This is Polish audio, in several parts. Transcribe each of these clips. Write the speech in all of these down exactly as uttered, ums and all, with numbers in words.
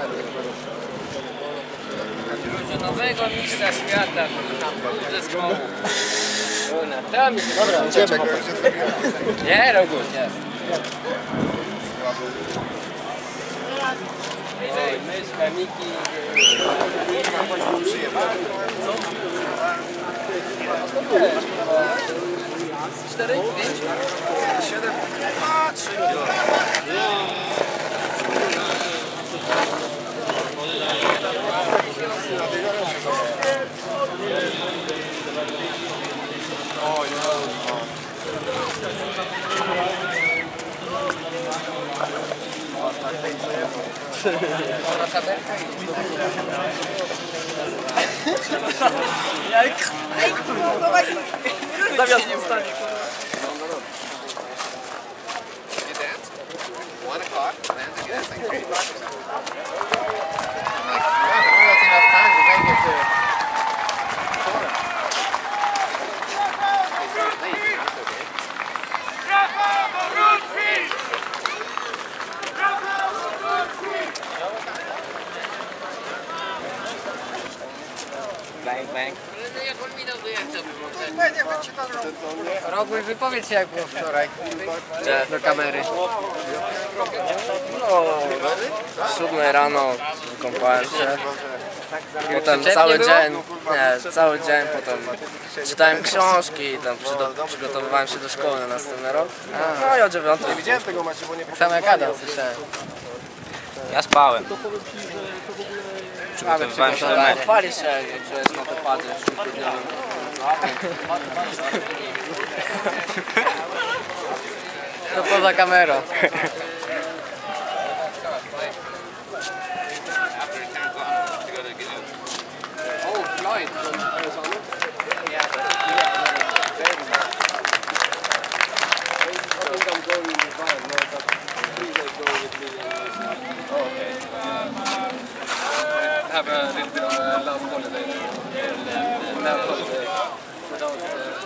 Nowego mistrza świata zespołu. Dobra, idziemy. Nie, Rogu, nie. Oj, myszka, Miki. Cztery, pięć, siedem, trzy kilo. Oj, Zamiast ustanie. One o'clock, lands again. It's like thirty bucks or something. I'm like, yeah, I don't know if that's enough time to make it to Florida. They started late, you know, it's okay. Bang, bang. Roguś, wypowiedz się jak było wczoraj. Do kamery. No, siódmej rano wykąpałem się. Potem cały dzień, nie, cały dzień potem czytałem książki, tam przygotowywałem się do szkoły na następny rok. No i o dziewiątej. Nie widziałem tego meczu, bo nie Tak samo jak Adam, słyszałem. Ja spałem. Przygotowywałem się do meczu. Chwali się, że jest na wypadzie szybkodniowym. To poza kamerą. Oh, Floyd from Arizona? Yeah. I think I'm going with Ryan, no, but please like go with me. Oh, okay. Have a little bit of a love holiday. Love holiday. Without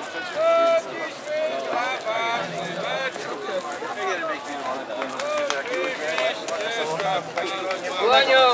Guanyo!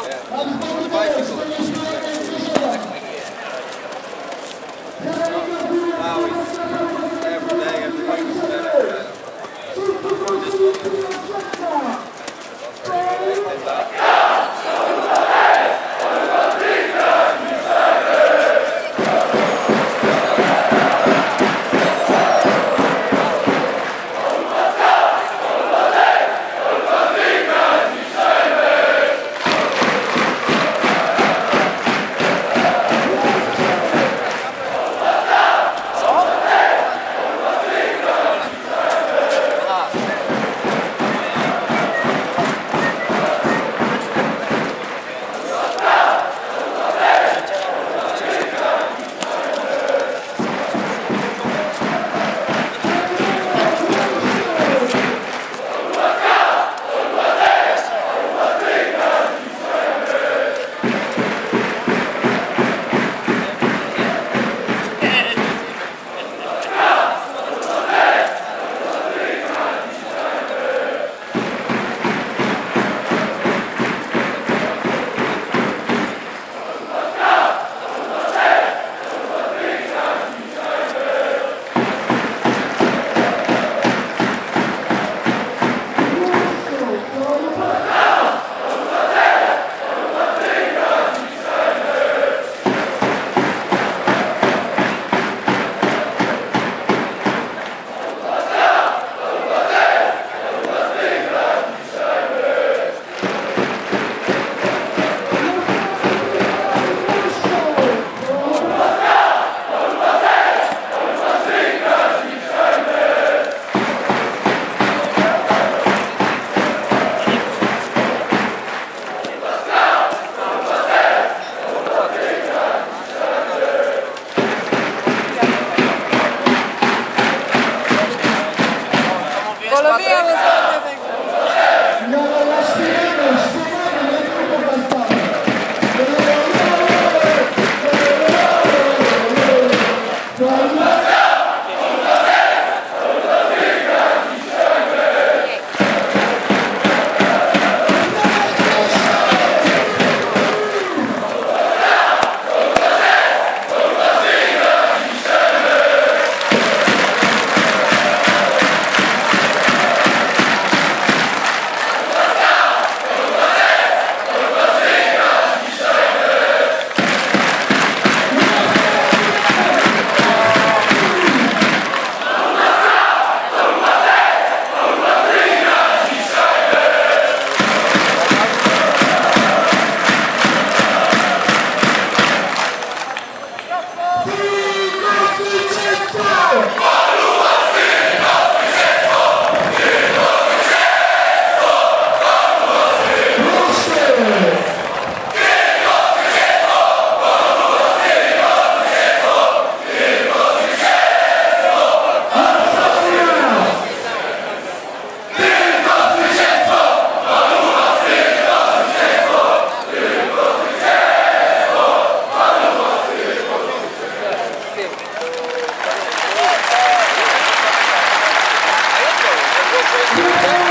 Thank you.